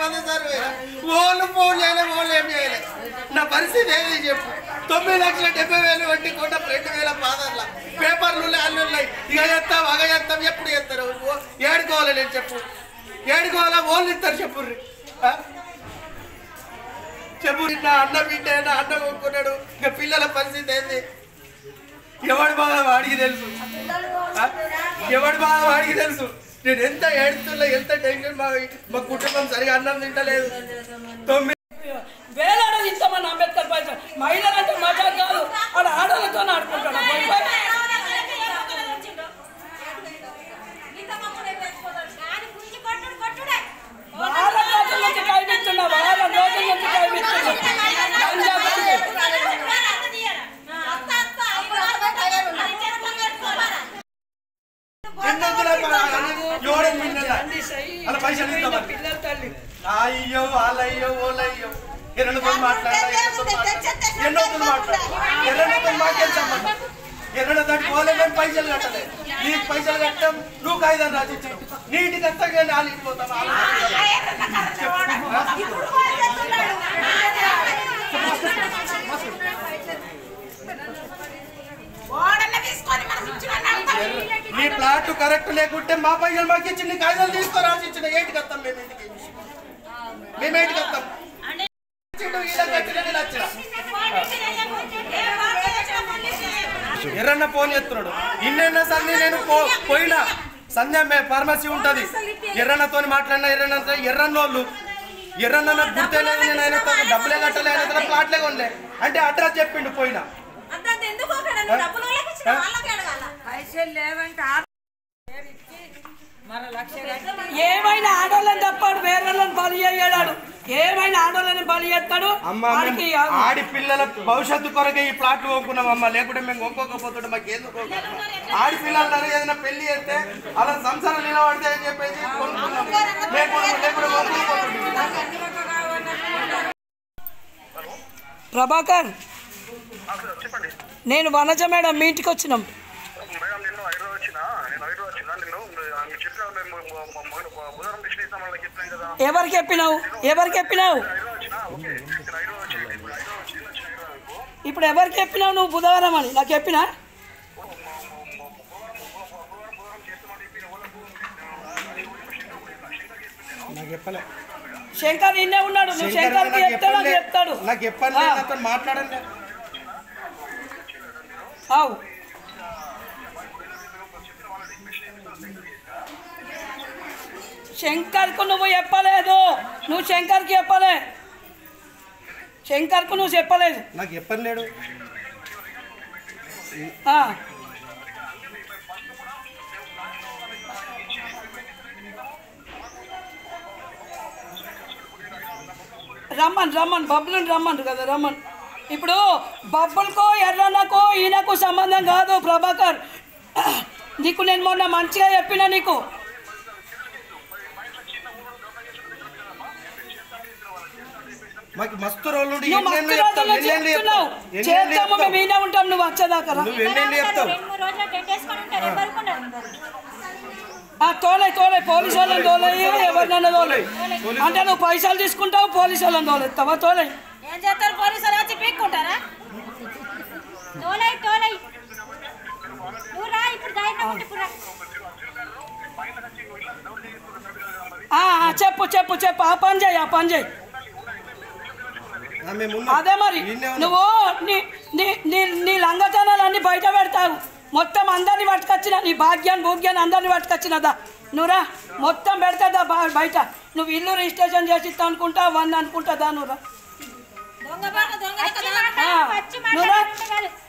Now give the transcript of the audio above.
100 సార్లు ఓళ్ళు ఫోన్ చేయలేదు ఓళ్ళు ఏం చేయలేదు నా పరిస్థితి ఏది చెప్పు 9,70,000 వడ్డీ కోట 2,000 ఫాదర్ల పేపర్లు అల్లు ఉన్నాయి ఇక చేస్తాం అగ చేస్తాం ఎప్పుడు చేస్తారు ఏడుకోవాలి నేను చెప్పు ఏడుకోవాలా ఓళ్ళు ఇస్తారు చెప్పుర్రి చెప్పు నా అన్న బిడ్డ నా అన్న కొనుక్కున్నాడు ఇక పిల్లల పరిస్థితి ఏంది ఎవడి బాగా వాడికి తెలుసు ఎవడి బాగా వాడికి తెలుసు నేను ఎంత ఏడుతున్నా ఎంత టెన్షన్ మా కుటుంబం సరిగా అన్నం తింటలేదు 9 వేలాడ ఇంతమంది అంబేద్కర్ పైస మహిళలంటే మజా కాదు వాడు ఆడలతో ఆడుకుంటాడు వారం రోజుల నుంచి కైపెత్తున్నా వారం రోజుల నుంచి కైపెత్తున్నా అయ్యో వాళ్ళయ్యో ఓలయ్యో ఎర్రతో మాట్లాడాలి ఎర్రల దాటి ఓలే మేము పైసలు కట్టలేదు నీకు పైసలు కట్టాం నువ్వు కాయిదాన్ని రాసిచ్చావు నీటికి వస్తాగా నాలిపోతాం నీ ప్లాట్ కరెక్ట్ లేకుంటే మా పైసలు మాకు ఇచ్చి నీ కాయిదాలు తీసుకో రాసిచ్చిన ఏంటికి వస్తాం మేము ఇంటికి మేమేంటికి వస్తాం ఎర్రన్న ఫోన్ చేస్తున్నాడు ఇన్నెన్న సంధి నేను పోయినా సంధ్య ఫార్మసీ ఉంటది ఎర్రన్నతో మాట్లాడినా ఎర్రన్నోళ్ళు ఎర్రన్న నాకు గుర్తేలేదు నేను ఆయన డబ్బులే కట్టలే ఆయన ప్లాట్లే కొనలే అంటే అడ్రస్ చెప్పిండు పోయినా ఏమైనా ఆడోళ్ళని తప్పాడు వేరే బలి అయ్యాడు ఏమైనా ఆడోళ్ళని బలి చేస్తాడు ఆడి పిల్లల భవిష్యత్తు కొరకే ఈ ప్లాట్లు కొనుక్కున్నాం అమ్మ లేకుంటే మేము కొనుక్కోకపోతుంటే మాకు ఎందుకు ఆడి పిల్లలు ఏదైనా పెళ్లి చేస్తే అలా సంసారం నిలబడితే అని చెప్పేసి కొనుక్కున్నాం ప్రభాకర్ నేను వనజ మేడం మీ ఇంటికి వచ్చినాం ఎవరికి చెప్పినావు ఇప్పుడు ఎవరికి చెప్పినావు నువ్వు బుధవారం అని నాకు చెప్పినా శంకర్ నిన్నే ఉన్నాడు నువ్వు శంకర్కి చెప్తాడు నాకు చెప్పండి మాట్లాడండి అవు శంకర్కు నువ్వు చెప్పలేదు నువ్వు శంకర్కి చెప్పలే శంకర్కు నువ్వు చెప్పలేదు నాకు చెప్పలేడు రమ్మన్ బబ్బులను రమ్మను కదా రమ్మన్ ఇప్పుడు బబ్బులకో ఎర్రన్నకో ఈయనకు సంబంధం కాదు ప్రభాకర్ నీకు నేను మొన్న మంచిగా చెప్పినా నీకు మస్తు రోజులు చేస్తాము మేము ఈయన ఉంటాం నువ్వు వచ్చేదాకా తోలే పోలీసు వాళ్ళని తోలే ఎవరినైనా తోలే అంటే నువ్వు పైసలు తీసుకుంటావు పోలీసు వాళ్ళని తోలేస్తావా తోలే ఏం చేస్తారు పోలీసులు వచ్చి పీక్కుంటారా చెప్పు ఆ పని చేయి అదే మరి నువ్వు నీ లంగతనాలన్నీ బయట పెడతావు మొత్తం అందరినీ పట్టుకొచ్చిన నీ భూగ్యాన్ని అందరినీ పట్టుకొచ్చినదా నువ్వురా మొత్తం పెడతాదా బయట నువ్వు ఇల్లు రిజిస్ట్రేషన్ చేసి ఇస్తా అనుకుంటా 1 అనుకుంటా దా నువ్వురా